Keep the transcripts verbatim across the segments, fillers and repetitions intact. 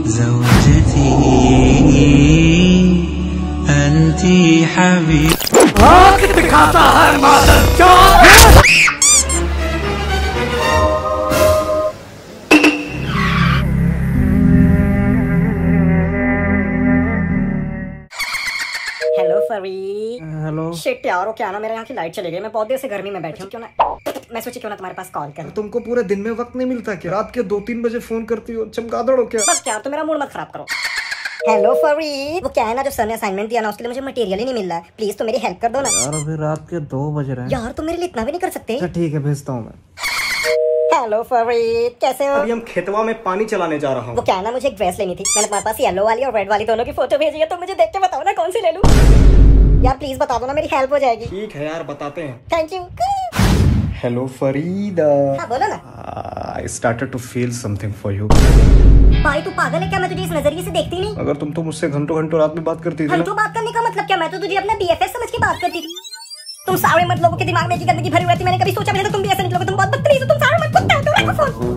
زوجتي أنتِ حبيبي। आँख दिखाता है मादर चोद। हेलो फरी। हेलो। शिट यार, वो क्या ना, मेरे यहाँ की लाइट चली गई। मैं बहुत देर से गर्मी में बैठी हूँ। क्यों ना मैं सोची क्यों ना तुम्हारे पास कॉल कर। तुमको पूरे दिन में वक्त नहीं मिलता क्या? रात के दो तीन बजे फोन करती हो, चमगादड़ हो क्या? बस क्या, तो मेरा मूड मत खराब करो। हेलो फरी। वो क्या है ना, जो सर ने असाइनमेंट दिया ना, उसके लिए मुझे मटेरियल ही नहीं मिल रहा है। प्लीज तो मेरी हेल्प कर दो ना। यार अभी रात के दो बज रहे हैं। यार तुम मेरे लिए इतना भी नहीं कर सकते? अच्छा ठीक है, भेजता हूँ मैं। हेलो फरी, कैसे हो? अभी हम खेतवा में पानी चलाने जा रहा हूँ। वो क्या है ना, मुझे एक ड्रेस लेनी थी। मैंने तुम्हारे पास येलो वाली और रेड वाली दोनों की फोटो भेजी है, तो मुझे देख के बताओ ना कौन सी ले लूं। यार प्लीज बता दो ना, मेरी हेल्प हो जाएगी। ठीक है यार, बताते हैं। Thank you. हेलो फरीदा। हाँ बोलो ना। I started to feel something for you। भाई तू पागल है क्या? मैं तुझे इस नजरिए से देखती नहीं। अगर तुम तो मुझसे घंटों घंटों रात में बात करती थी ना। घंटों बात करने का मतलब क्या? मैं तो तुझे अपना बीएफएस समझ के बात करती थी। तुम सारे मत लोगों के दिमाग में की गंदगी भरी हुई थी। मैंने कभी सोचा भी नहीं था तुम भी ऐसे निकलोगे। तुम बहुत बदतमीज हो। तुम सारे मत कुत्ते हो। तुम रखो फोन।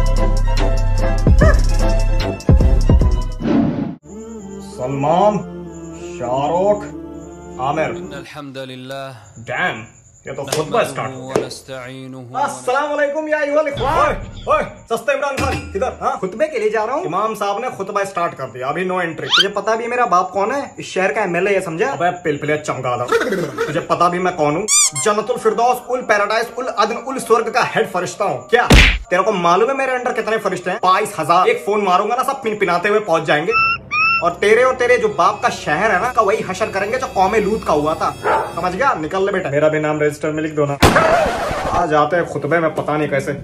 सलमान, शाहरुख, आमिर। अल्हम्दुलिल्लाह। डैम, ये तो खुतबा स्टार्ट हो गया। अस्सलाम वालेकुम या अय्युहल इख्वान। ओए सस्ते इमरान खान किधर? हाँ, खुतबे के लिए जा रहा हूँ। इमाम साहब ने खुतबा स्टार्ट कर दिया, अभी नो एंट्री। तुझे पता भी मेरा बाप कौन है? इस शहर का एमएलए है, समझा? अबे पिलपिले चमगादड़। तुझे पता भी मैं कौन हूँ? जन्नतुल फिरदौस उल पैराडाइज उल अदन उल स्वर्ग का हेड फरिश्ता हूँ। क्या तेरे को मालूम है मेरे अंडर कितने फरिश्ते हैं? बाईस हजार। एक फोन मारूंगा ना, सब पिन पिनाते हुए पहुंच जाएंगे। और तेरे और तेरे जो बाप का शहर है ना, का वही हशर करेंगे जो कौमे लूत का हुआ था। समझ गया? निकल ले बेटा। मेरा भी नाम रजिस्टर में लिख दो ना। आ जाते हैं खुतबे में, पता नहीं कैसे।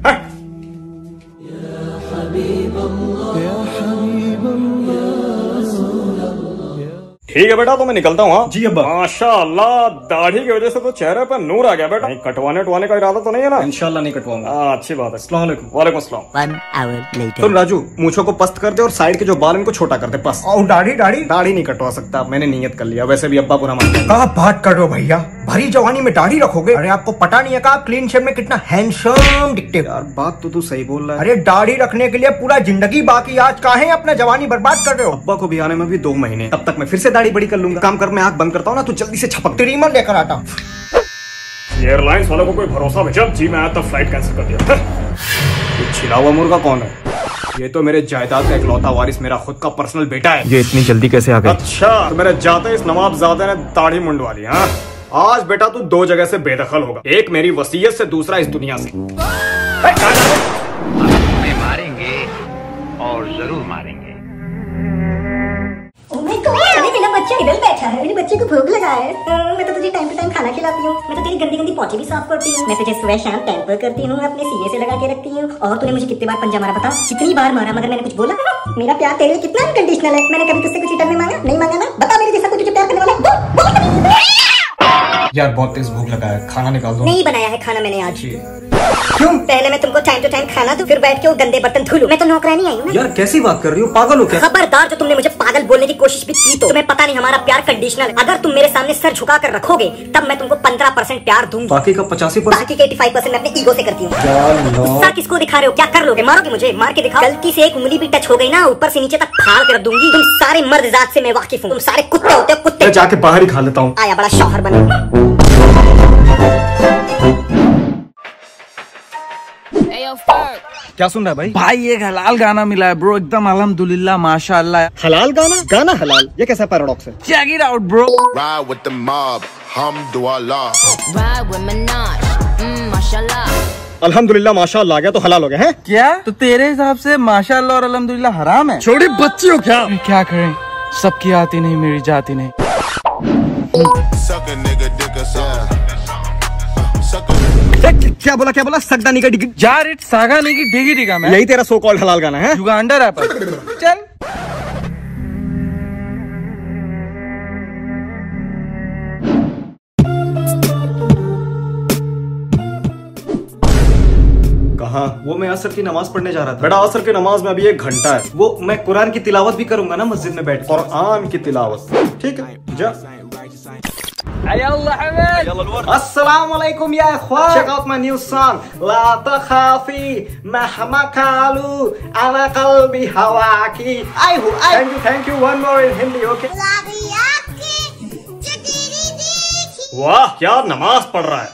ठीक है बेटा, तो मैं निकलता हूँ। हाँ जी अब्बा। माशाअल्लाह, दाढ़ी की वजह से तो चेहरे पर नूर आ गया बेटा। नहीं कटवाने उठवाने का इरादा तो नहीं है ना? इंशाल्लाह नहीं कटवाऊंगा। अच्छी बात है। अस्सलाम वालेकुम। वालेकुम अस्सलाम। One hour later. तुम राजू, मूंछों को पस्त कर दे और साइड के जो बाल इनको छोटा कर दे बस। और दाढ़ी दाढ़ी दाढ़ी नहीं कटवा सकता, मैंने नियत कर लिया। वैसे भी अब्बा पूरा मानते हैं। कहाँ बात कर रहे हो भैया? भरी जवानी में दाढ़ी रखोगे? अरे आपको पता नहीं है का क्लीन शेव में कितना हैंडसम दिखते हो? यार बात तो तू सही बोल रहा है। अरे दाढ़ी रखने के लिए पूरा जिंदगी बाकी, आज काहे अपना जवानी बर्बाद कर रहे हो? अब्बा को भी आने में भी दो महीने, तब तक मैं फिर से दाढ़ी बड़ी कर लूंगा। काम कर, मैं आंख बंद करता हूँ ना, तू जल्दी से छपक ट्रीमर लेकर आता हूँ। एयरलाइंस वालों को कोई भरोसा है? जब जी मैं आया तब फ्लाइट कैंसिल कर दिया। ये छिला हुआ मुर्गा कौन है? ये तो मेरे जायदाद का इकलौता वारिस, मेरा खुद का पर्सनल बेटा है। ये इतनी जल्दी कैसे आ गए? अच्छा, तो मेरे जाते इस नवाबजादे ने दाढ़ी मुंडवा ली। हाँ, आज बेटा तू दो जगह से बेदखल होगा, एक मेरी वसीयत से, दूसरा इस दुनिया से। हमें मारेंगे और जरूर मारेंगे। मेरा बच्चा इधर बैठा है, मेरे बच्चे को भूख लगा है। मैं तो तुझे टाइम टू टाइम खाना खिलाती हूँ। मैं तो तेरी गंदी गंदी पॉटी भी साफ करती हूँ। मैं तुझे सुबह शाम पैम्पर करती हूँ, अपने सीने से लगा के रखती हूँ। और तूने मुझे कितनी बार पंजा मारा बता? कितनी बार मारा, मगर मैंने कुछ बोला? मेरा प्यार तेरे लिए कितना अनकंडीशनल है। मैंने कभी तुझसे कुछ रिटर्न में मांगा? नहीं मांगा ना? बता, मेरे जैसा कोई तुझे प्यार करने वाला है? यार बहुत तेज भूख लगा है, खाना निकाल दो। नहीं बनाया है खाना मैंने आज। क्यों? पहले मैं तुमको टाइम टू टाइम खाना दूं, फिर बैठ के वो गंदे बर्तन धुलूं। मैं तो नौकरानी आई हूँ ना। यार कैसी बात कर रही हो, पागल हो क्या? खबरदार, जो तुमने मुझे पागल बोलने की कोशिश भी की तो तुम्हें पता नहीं हमारा प्यार कंडीशनल है। अगर तुम मेरे सामने सर झुका कर रखोगे तब मैं तुमको पंद्रह परसेंट प्यार दूंगी, बाकी का पचासी परसेंट बाकी के पचासी परसेंट मैं अपने ईगो से करती हूँ। गुस्सा किसको दिखा रहे हो? क्या कर लोगे? मारोगे मुझे? मार के दिखाओ। गलती से एक उंगली भी टच हो गई ना, ऊपर से नीचे तक फाड़ कर दूंगी। तुम सारे मर्द जात से मैं वाकिफ हूँ। तुम सारे कुत्ते होते हो, कुत्ते। जाके बाहर ही खा लेता हूँ। आया बड़ा शौहर बने। क्या सुन रहा है भाई? भाई एक हलाल गाना मिला है ब्रो, एकदम अल्हम्दुलिल्लाह माशाअल्लाह। हलाल गाना? गाना हलाल? ये कैसा पैराडॉक्स है? Check it out bro. Ride with the mob, hamdulillah. Ride with Minaj, mm, mashallah. अल्हम्दुलिल्लाह माशाअल्लाह आ गया तो हलाल हो गया है? क्या? तो तेरे हिसाब से माशाअल्लाह और अल्हम्दुलिल्लाह हराम है? छोटी बच्ची हो क्या? क्या करें, सबकी आती नहीं, मेरी जाती नहीं। Suck a nigga dick or something. Suck a क्या बोला क्या बोला? सकदा निका डिगी यार, इट सागा नहीं की डिगी डिगा मैं। यही तेरा सो कॉल्ड हलाल गाना है? Uganda rapper. चल कहाँ? वो मैं असर की नमाज पढ़ने जा रहा था बेटा। असर की नमाज में अभी एक घंटा है, वो मैं कुरान की तिलावत भी करूंगा ना मस्जिद में बैठ, कुरान की तिलावत। ठीक है जा। Assalamualaikum ya ikhwan. Check out my new song. La takhafi mahma kalu ala qalbi hawaki. Aihu, ai. Thank you, thank you. One more in Hindi, okay? वाह क्या नमाज पढ़ रहा है।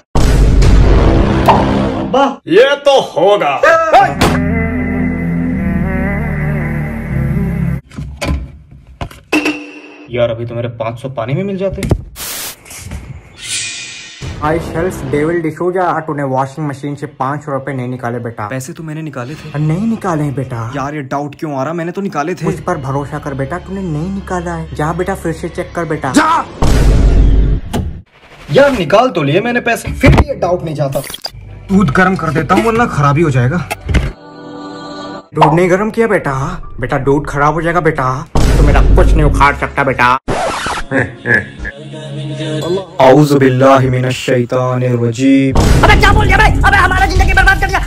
अब्बा ये तो होगा। यार अभी तो मेरे पाँच सौ पानी में मिल जाते। आई शेल्फ डेविल डिशोजा, तूने वॉशिंग मशीन से पाँच सौ रुपए नहीं निकाले बेटा। पैसे तो मैंने निकाले थे। नहीं निकाले हैं बेटा। यार ये डाउट क्यों आ रहा, मैंने तो निकाले थे। मुझ पर भरोसा कर बेटा, तूने नहीं निकाला है। जा बेटा फिर से चेक कर बेटा। जा! यार निकाल तो लिए मैंने पैसे, फिर भी ये डाउट नहीं जाता। दूध गर्म कर देता हूँ वरना खराबी हो जाएगा। दूध नहीं गर्म किया बेटा। बेटा दूध खराब हो जाएगा बेटा, तो मेरा कुछ नहीं उखाड़ सकता बेटा। औज़ु बिल्लाहि मिनश शैतानिर रजीम। अबे क्या बोल दिया भाई? अबे हमारा जिंदगी बर्बाद कर दिया।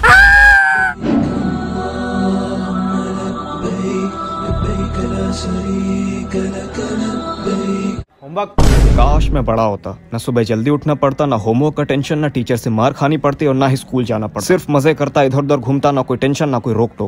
होमवर्क काश मैं बड़ा होता, ना सुबह जल्दी उठना पड़ता, ना होमवर्क का टेंशन, ना टीचर से मार खानी पड़ती और ना ही स्कूल जाना पड़ता। सिर्फ मजे करता, इधर उधर घूमता, ना कोई टेंशन ना कोई रोक टोक।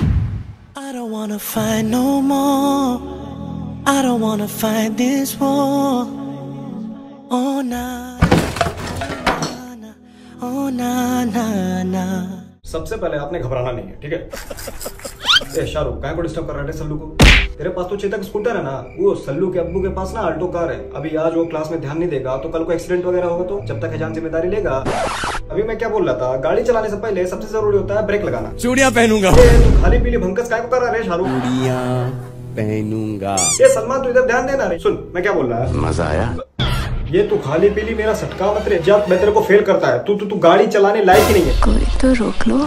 सबसे पहले आपने घबराना नहीं है, ठीक है? ए शाहरुख काय को डिस्टर्ब कर रहा है सल्लू को? तेरे पास तो चेतक स्कूटर है ना, वो सल्लू के अब्बू के पास ना अल्टो कार है। अभी आज वो क्लास में ध्यान नहीं देगा तो कल को एक्सीडेंट वगैरह होगा तो जब तक खजान जिम्मेदारी लेगा। अभी मैं क्या बोल रहा था, गाड़ी चलाने से पहले सबसे जरूरी होता है ब्रेक लगाना। चूड़ियां पहनूंगा। तू खाली पीली भंकस काय को कर रहा है शाहरुख? चूड़ियां पहनूंगा। ये सलमान तू इधर ध्यान देना रे। सुन मैं क्या बोल रहा है। मजा आया? ये तू खाली पीली मेरा सटका मत रे, जब मैं तेरे को फेल करता है तू तू तू गाड़ी चलाने लायक ही नहीं है। कोई तो रोक लो।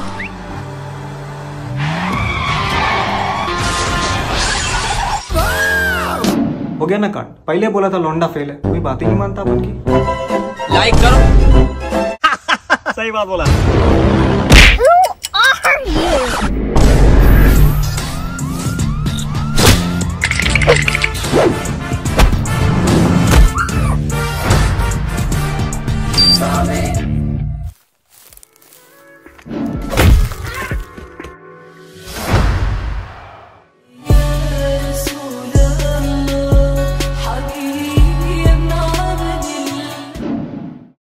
हो गया ना काट, पहले बोला था लौंडा फेल है, कोई बात ही नहीं मानता अपन की। लाइक करो। सही बात बोला।